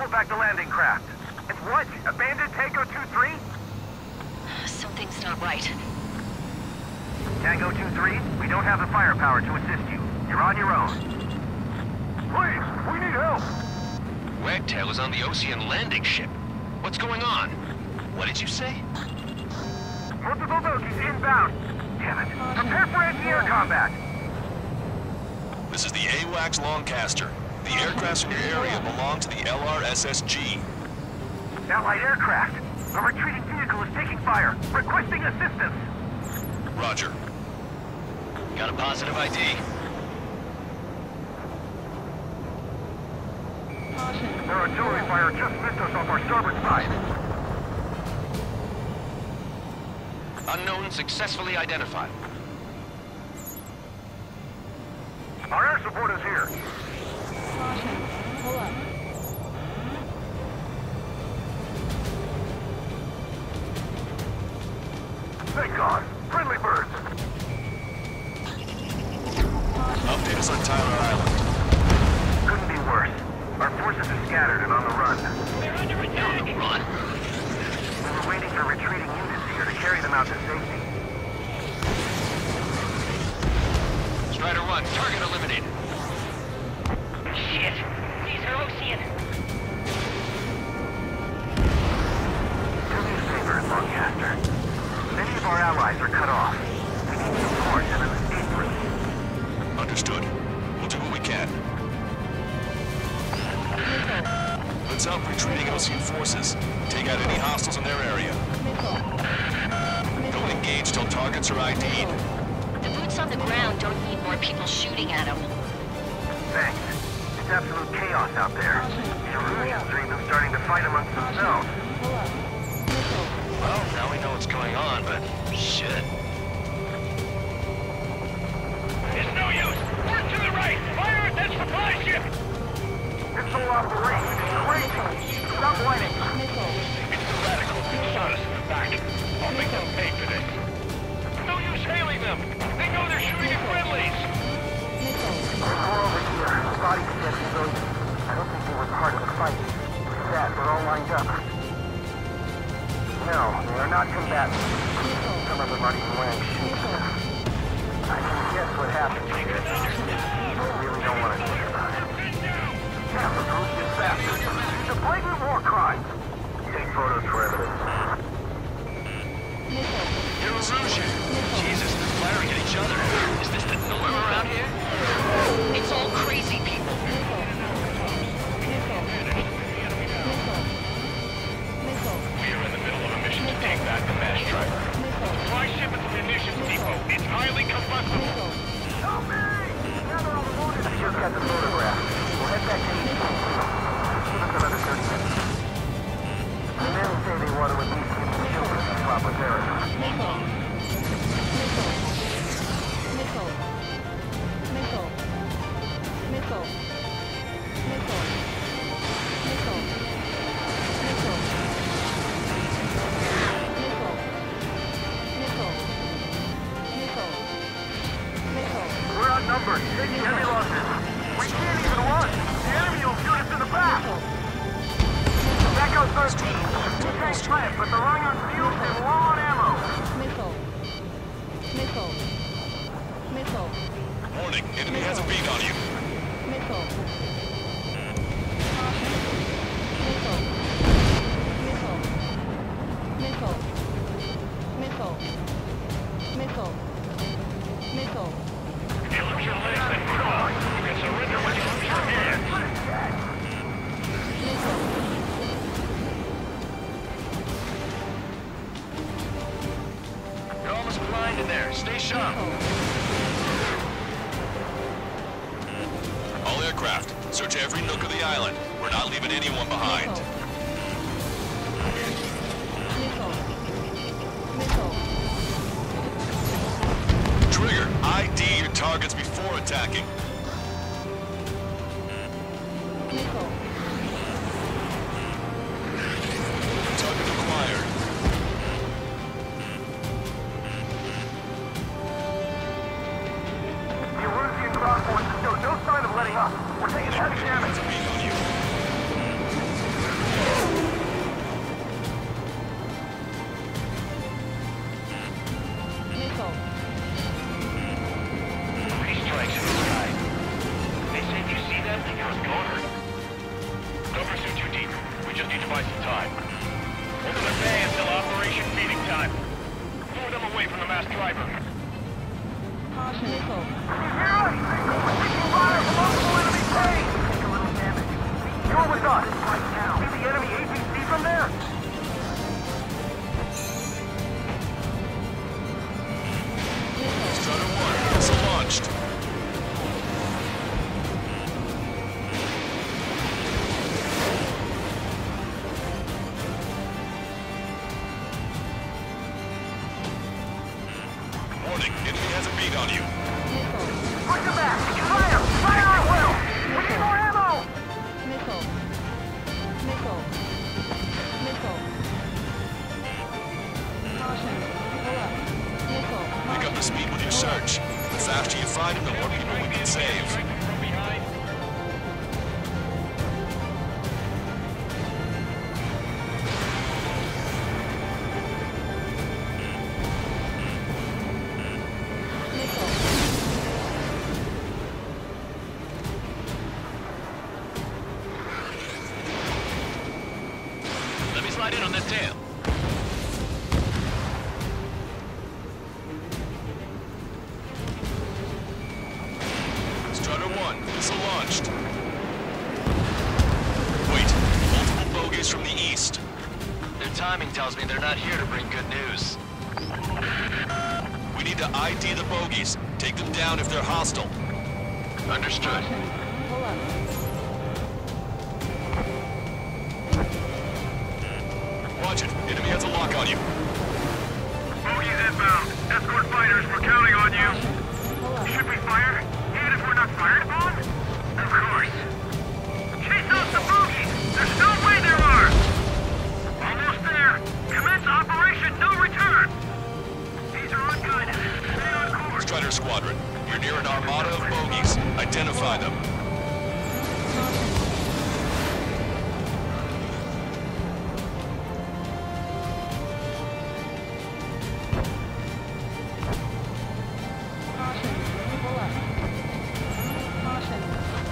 pulled back the landing craft. And what? Abandoned Tango 2-3? Something's not right. Tango 2-3, we don't have the firepower to assist you. You're on your own. Please, we need help! Wagtail is on the Ocean landing ship. What's going on? What did you say? Multiple bogies inbound. Damn it. Prepare for anti-air combat. This is the AWACS Lancaster. The aircrafts in your area belong to the LRSSG. Allied aircraft. A retreating vehicle is taking fire. Requesting assistance. Roger. Got a positive ID? Their artillery fire just missed us off our starboard side. Unknown successfully identified. Our air support is here. Pull up. Thank God. Friendly birds. Update us on Tyler Island. Couldn't be worse. Our forces are scattered and on the run. They're under attack! Run? We were waiting for retreating units here to carry them out to safety. Try to run. Target eliminated. Shit! These are Ocean! Do me a favor, Lancaster. Many of our allies are cut off. We need support and an escape route. Understood. We'll do what we can. Let's help retreating Ocean forces. Take out any hostiles in their area. Don't engage till targets are ID'd. The boots on the ground don't need more people shooting at them. Thanks. It's absolute chaos out there. The Erusians are even starting to fight amongst themselves. Well, now we know what's going on, but shit. It's no use! Work to the right! Fire at that supply ship! This whole operation is crazy! Stop whining! It's the radicals who shot us in the back. I'll make them pay for this. No use hailing them! They know they're shooting at friendlies! There's more over here. Body check civilians. I don't think they were part of the fight. Sad, they're all lined up. No, they are not combatants. Some of them aren't even wearing sheep stuff. I can guess what happened here. I really don't want to think about it. Damn, the ruthless bastards. It's a blatant war crime. Take photos for evidence. Erusian! Jesus, they're firing at each other. Is this the norm around here? It's all crazy people. We are in the middle of a mission to take back the mass driver. Supply ship at the munitions depot. It's highly combustible. Help me! I just got the photograph. We'll head back to East. Give us another 30 minutes. The men say they want to at least give the children a proper burial. We're outnumbered. Taking heavy losses. We can't even run. The enemy will shoot us in the back. That goes 13. Two tanks left, but they're running on fuel and low on ammo. Warning, enemy has a beat on you. You lose your legs, then come on. You can surrender when you lose your hand. You're almost blind in there. Stay sharp. All aircraft, search every nook of the island. We're not leaving anyone behind. Trigger, ID your targets before attacking. Target acquired. The Erusian ground forces show no sign of letting up. We're taking heavy damage. Beat on you. Missile. Hear us? We're taking fire from multiple enemy planes! Take a little damage. You're with us right now. See the enemy APC from there? Strutter 1, missile launched. Warning, enemy has a beat on you. Push them back! Fire! Fire at will! We need more ammo! Missile. Missile. Missile. Caution. Pull up. Missile. Pick up the speed with your search. The faster you find them, the more people we can save. Let me slide in on this tail. Strutter 1, missile launched. Wait, multiple bogies from the east. Their timing tells me they're not here to bring good news. We need to ID the bogies. Take them down if they're hostile. Understood. Pull up. Watch it. Enemy has a lock on you. Bogies inbound. Escort fighters, we're counting on you. Pull up. Should we fire? Even if we're not fired upon? Of course. Chase out the bogies! There's no way there are! Almost there! Commence Operation No Return! These are unguided. Stay on course. Strider Squadron, you're near an armada of bogies. Identify them. Caution. Pull up. Caution.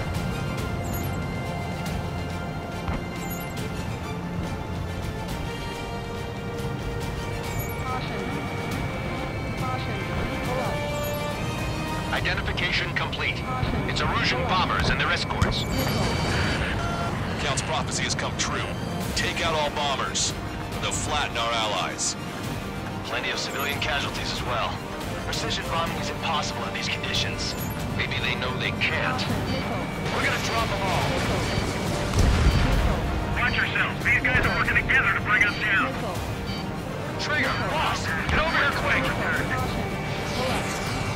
Caution. Caution. Pull up. Identification complete. Caution. It's Erusian bombers and their escorts. Missile. Count's prophecy has come true. Take out all bombers. They'll flatten our allies. Plenty of civilian casualties as well. Precision bombing is impossible in these conditions. Maybe they know they can't. Missile. We're gonna drop them all. Missile. Missile. Watch yourselves. These guys are working together to bring us down. Missile. Trigger, boss, get over here quick. Caution. Pull up.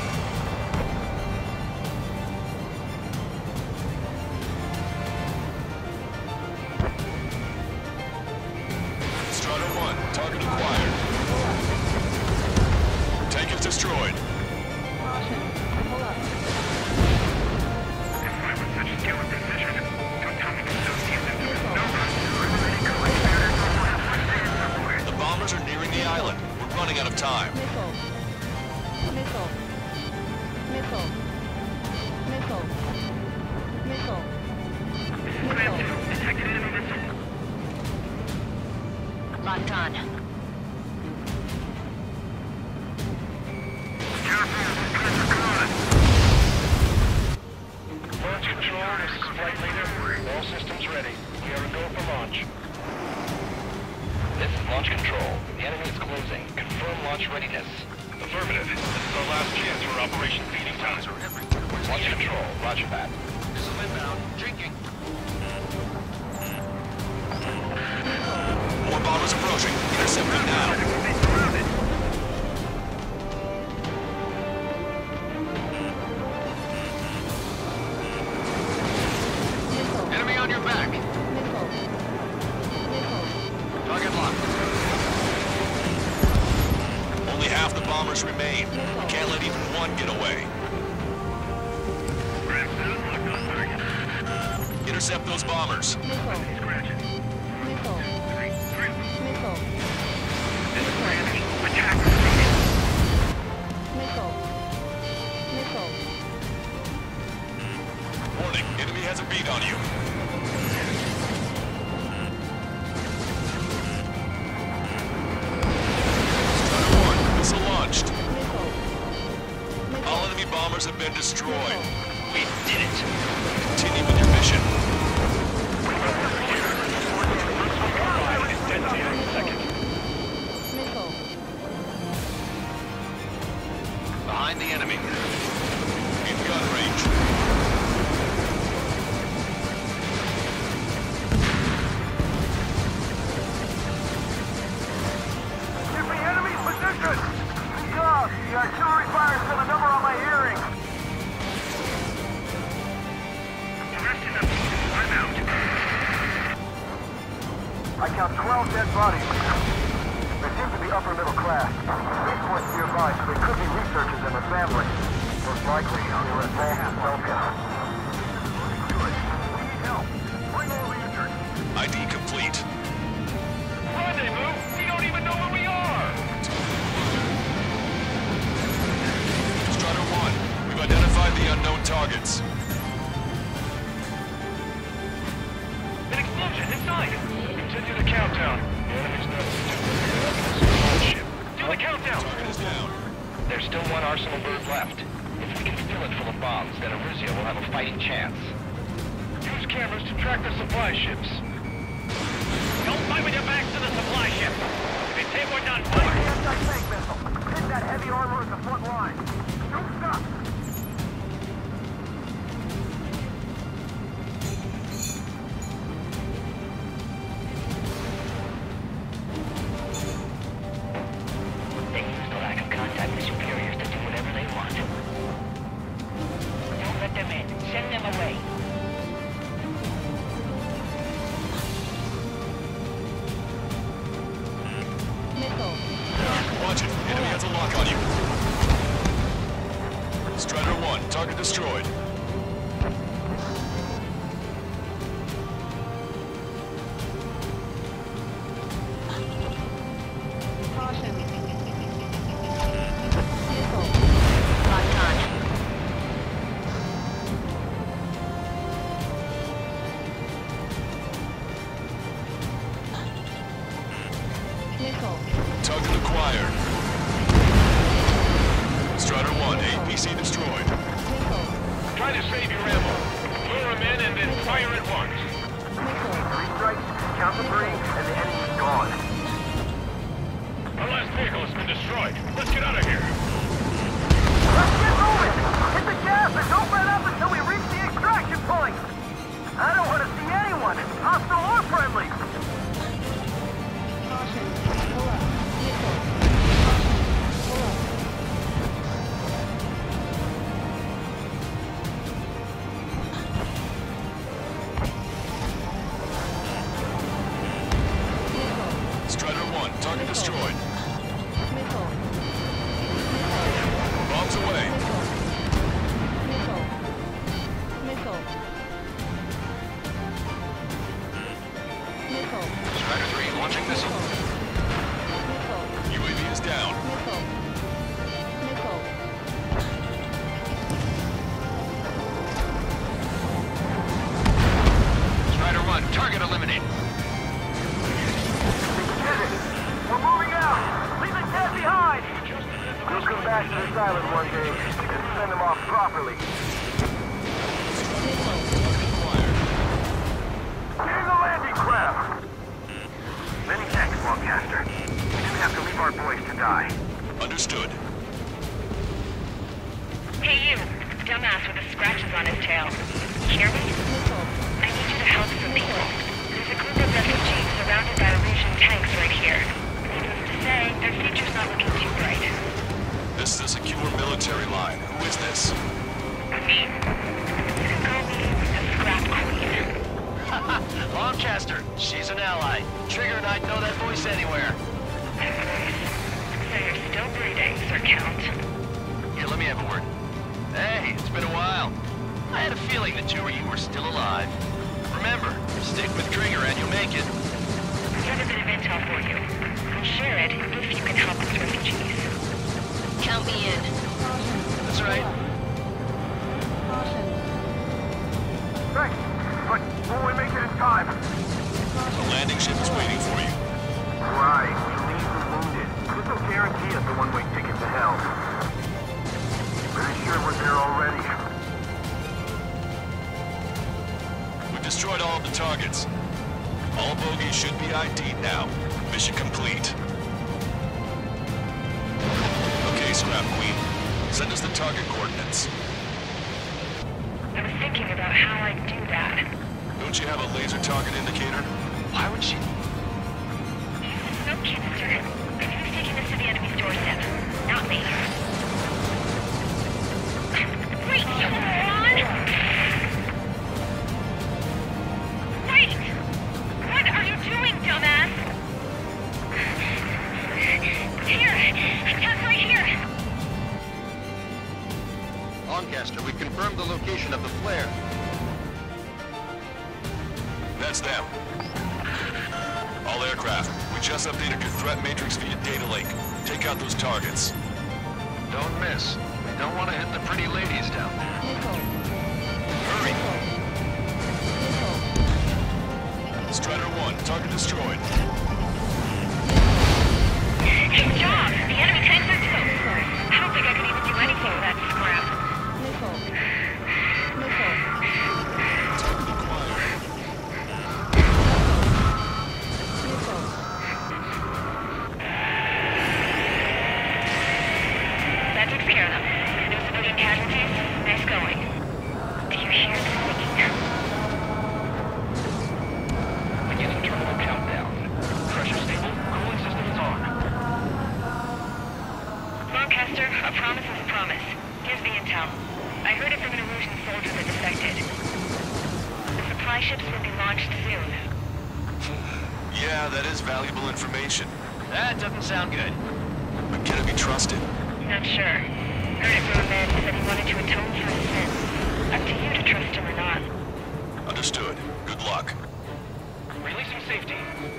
Strutter 1, target acquired. Tank is destroyed. Caution. Pull up. If I was such a killer precision, Atomic Associates Missile. The bombers are nearing the island. We're running out of time. Missile. Missile. Missile. Missile. Missile. Missile. Detected enemy missile. Locked on. Launch control, this is flight leader. All systems ready. We are a go for launch. This is launch control. The enemy is closing. Confirm launch readiness. Affirmative. This is our last chance for Operation Feeding Time. Launch control. Roger that. Missile inbound. Drinking. More bombers approaching. Intercept them now. Missile. Enemy on your back. Missile. Missile. Target locked. Only half the bombers remain. We can't let even one get away. Intercept those bombers. Missile. Missile. Missile. Missile. Missile. Missile. Warning, enemy has a beat on you. Strutter 1, missile launched. Missile. All enemy Enemy bombers have been destroyed. We did it. Continue with your mission. Missile. Behind the enemy. In gun range. Give me enemy position! Good job! The artillery fire's got a number on my hearing. I count 12 dead bodies. They seem to be upper middle class. Police force nearby, so they could be researchers and their families. Most likely, they were involved in Belka. Good. We need help. Bring all the injured. ID complete. Rendezvous? We don't even know where we are! Strider 1, we've identified the unknown targets. An explosion inside! Continue the countdown. The enemy's not. Do the countdown! Target is down. There's still one Arsenal bird left. If we can fill it full of bombs, then Arisia will have a fighting chance. Use cameras to track the supply ships. Don't fight with your backs to the supply ships. They say we're done fighting. Anti-tank missile. Hit that heavy armor at the front line. Don't stop. They use the lack of contact with superiors to do whatever they want. Don't let them in. Send them away. Missile. Watch it. Enemy has a lock on you. Strider 1, target destroyed. Caution. Missile. Locked on. Missile. Target acquired. Strider 1, APC destroyed. Missile. Try to save your ammo. Lure them in and then fire at once. Missile. 3 strikes, count to 3, and the enemy's gone. Our last vehicle has been destroyed. Let's get out of here. Let's get moving! Hit the gas and don't let up until we reach the extraction point! I don't want to see anyone, hostile or friendly! Caution. Pull up. Missile. Caution. Pull up. Missile. Strider 1, target destroyed. Missile. Bombs away. Missile. Missile. Missile. Strider 3, launching missile. Missile. UAV is down. Missile. Missile. Strider 1, target eliminated. We're moving out! Leave the dead behind! We'll come back to this island one day and send them off properly. Acquired. Getting the landing craft! Many thanks, Lancaster. We didn't have to leave our boys to die. Understood. Hey you, dumbass with the scratches on his tail. Hear me? Missile. I need you to help some people. There's a group of refugees surrounded by Russian tanks right here. Needless to say, their future's not looking too bright. This is a secure military line. Who is this? Me. You can call me the Scrap Queen. Lancaster, she's an ally. Trigger and I'd know that voice anywhere. So you're still breathing, Sir Count. Here, let me have a word. Hey, it's been a while. I had a feeling the two of you were still alive. Remember, stick with Trigger and you'll make it. I have a bit of intel for you. I'll share it if you can help us refugees. Count me in. That's right. Caution. Thanks, but will we make it in time? The landing ship is waiting for you. Right, we leave the wounded. This will guarantee us a one-way ticket to hell. Pretty sure we're destroyed all of the targets. All bogies should be ID'd now. Mission complete. Okay, Scrap Queen. Send us the target coordinates. I was thinking about how I'd do that. Don't you have a laser target indicator? Why would she... No, Kipster. Who's taking this to the enemy's doorstep? Not me. Wait, hold on! Wait! What are you doing, dumbass? Here! Attack right here! Lancaster, we confirmed the location of the flare. That's them. All aircraft, we just updated your threat matrix via data link. Take out those targets. Don't miss. We don't want to hit the pretty ladies down there. Missile. Hurry! Missile. Strider 1, target destroyed. Good job! The enemy tanks are toast! I don't think I could even do anything with that scrap. Missile. Missile. Target acquired. Missile. That takes care of them. No civilian casualties. Nice going. Do you hear the singing? Beginning terminal countdown. Pressure stable. Cooling system is on. Lancaster, a promise is a promise. Here's the intel. I heard it from an Erusian soldier that defected. The supply ships will be launched soon. Yeah, that is valuable information. That doesn't sound good. But can it be trusted? Not sure. Heard it from a man who said he wanted to atone for his sins. Up to you to trust him or not. Understood. Good luck. Releasing safety.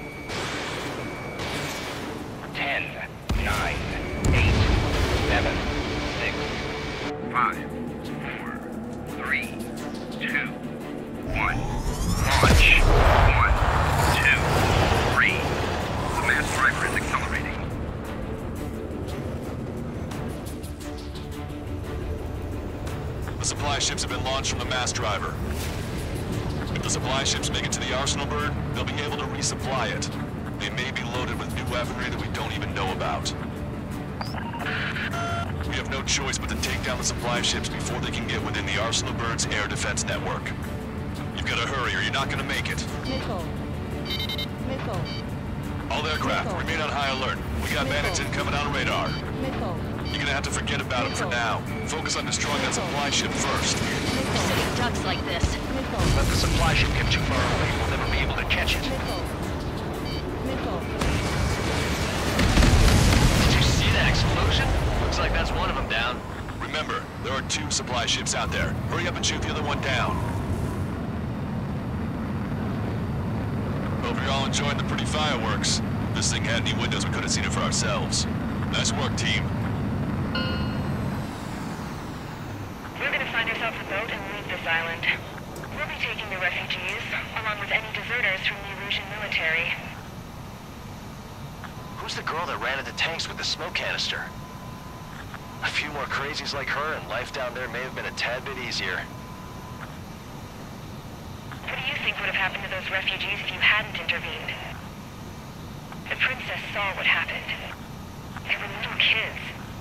10, 9, 8, 7, 6, 5, 4, 3, 2, 1. Launch. 1, 2, 3. The mass driver is accelerating. The supply ships have been launched from the mass driver. If the supply ships make it to the Arsenal bird, they'll be able to resupply it. They may be loaded with new weaponry that we don't even know about. We have no choice but to take down the supply ships before they can get within the Arsenal bird's air defense network. You've got to hurry or you're not going to make it. Missile. Missile. All aircraft, remain on high alert. We got bandits incoming on radar. Missile. You're gonna have to forget about them for now. Focus on destroying that supply ship first. Sitting ducks like this. Missile. Let the supply ship get too far away. We'll never be able to catch it. Missile. Missile. Did you see that explosion? Looks like that's one of them down. Remember, there are 2 supply ships out there. Hurry up and shoot the other one down. Hope you're all enjoying the pretty fireworks. If this thing had any windows, we could have seen it for ourselves. Nice work, team. We're gonna find ourselves a boat and leave this island. We'll be taking the refugees, along with any deserters from the Erusian military. Who's the girl that ran into tanks with the smoke canister? A few more crazies like her and life down there may have been a tad bit easier. What do you think would have happened to those refugees if you hadn't intervened? The princess saw what happened. They were little kids.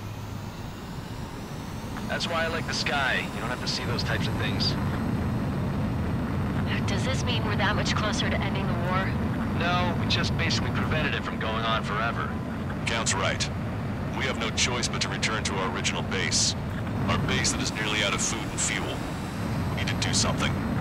That's why I like the sky. You don't have to see those types of things. Does this mean we're that much closer to ending the war? No, we just basically prevented it from going on forever. Count's right. We have no choice but to return to our original base. Our base that is nearly out of food and fuel. We need to do something.